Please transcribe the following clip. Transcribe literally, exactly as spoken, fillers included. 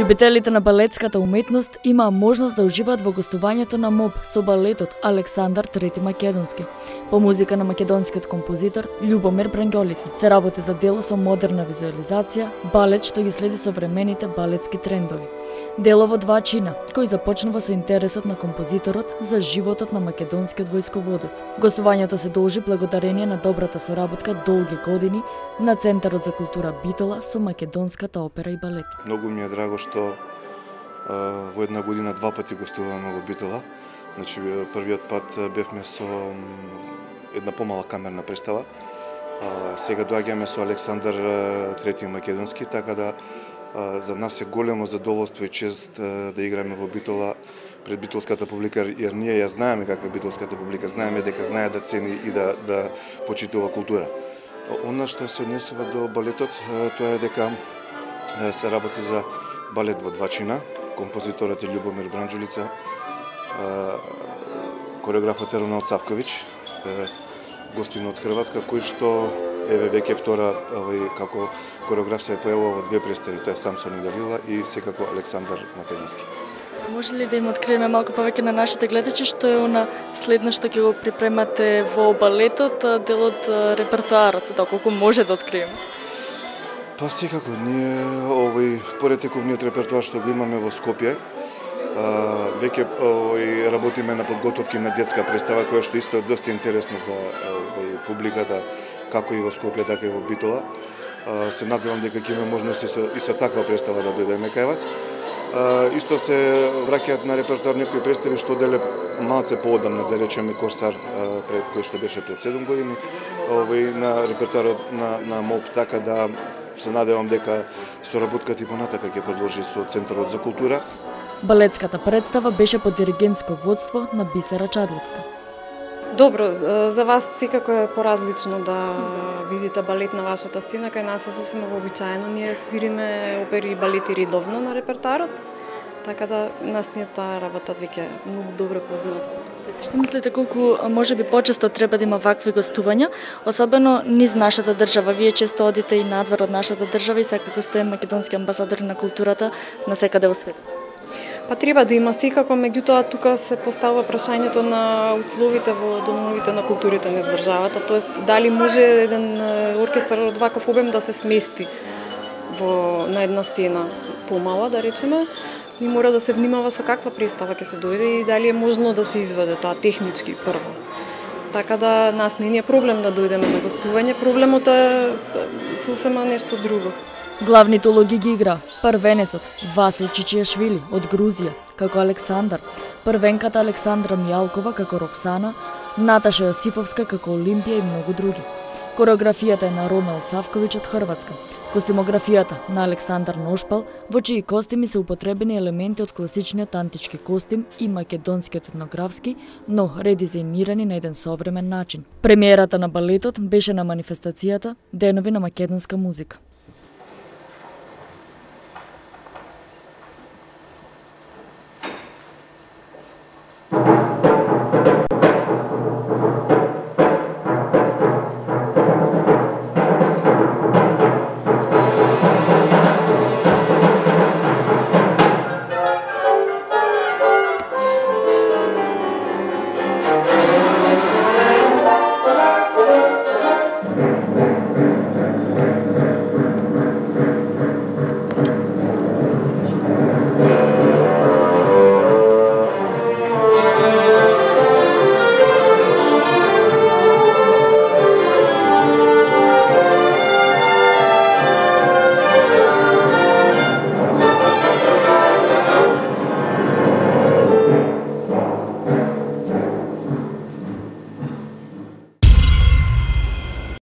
Љубителите на балетската уметност имаа можност да уживаат во гостувањето на МОБ со балетот Александар трети Македонски. По музика на македонскиот композитор Љубомир Брангјолица се работи за дело со модерна визуализација, балет што ги следи современите балетски трендови. Дело во два чина, кој започнува со интересот на композиторот за животот на македонскиот војсководец. Гостувањето се должи благодарение на добрата соработка долги години на Центарот за култура Битола со македонската опера и балет. Многу ми е драго што а, во една година два пати гостуваме во Битола. Значи првиот пат бевме со една помала камерна представа. А, сега доаѓаме со Александар трети Македонски, така да а, за нас е големо задоволство и чест а, да играме во Битола пред битолската публика, jer ние ја знаеме каква е битолската публика, знаеме дека знае да цени и да да почитува култура. Она што се однесува до балетот, тоа е дека се работи за балет во два чина. Композиторот е Љубомир Брангјолица, кореографот е Роналд Савковиќ, гостин од Хрватска, кој што еве веќе втора овој како кореограф се појавува во две представи, тоа е Самсон и Далила и секако Александар Македонски. Може ли да им откриеме малку повеќе на нашите гледачи што е она следно што ќе го припремате во балетот, делот репертоарот, доколку може да откриеме? Па секако, ние овој поретековниот репертоар што го имаме во Скопје, веќе овој работиме на подготовки на детска представа која што исто е доста интересна за овој публиката, како и во Скопје, така и во Битола. Се надевам дека ќе имаме можност и со, и со таква представа да дојдеме кај вас. Uh, исто се враќаат на репертоар некои представи што деле малце поодамна, да речеме Корсар, uh, пред, кој што беше пред седум години, овој на репертоарот на, на МОБ, така да се надевам дека соработката и понатака ќе продолжи со Центарот за култура. Балетската представа беше под диригентско водство на Бисера Чадлевска. Добро, за вас секако е поразлично да видите балет на вашата сцена, кај нас е сосема вообичаено. Ние свириме опери и балети редовно на репертоарот, така да нас ни е таа работа веќе многу добро позната. Што мислите колку можеби почесто треба да има вакви гостувања, особено низ нашата држава? Вие често одите и надвор од нашата држава и секако сте македонски амбасадори на културата на секаде во светот. Па треба да има секако, меѓутоа тука се поставува прашањето на условите во домовите на културите низ државата, тоест дали може еден оркестар од ваков обем да се смести во на една сцена помала, да речеме, и мора да се внимава со каква представа ќе се дојде и дали е можно да се изведе тоа технички прво. Така да нас не е проблем да дојдеме на гостување, проблемот е сосема нешто друго. Главните улоги ги игра првенецот Васил Чичијашвили од Грузија како Александар, првенката Александра Мијалкова како Роксана, Наташа Јосифовска како Олимпија и многу други. Кореографијата е на Роналд Савковиќ од Хрватска, костимографијата на Александар Ношпал, во чии костими се употребени елементи од класичниот антички костим и македонскиот етнографски, но редизајнирани на еден современ начин. Премиерата на балетот беше на манифестацијата Денови на македонска музика.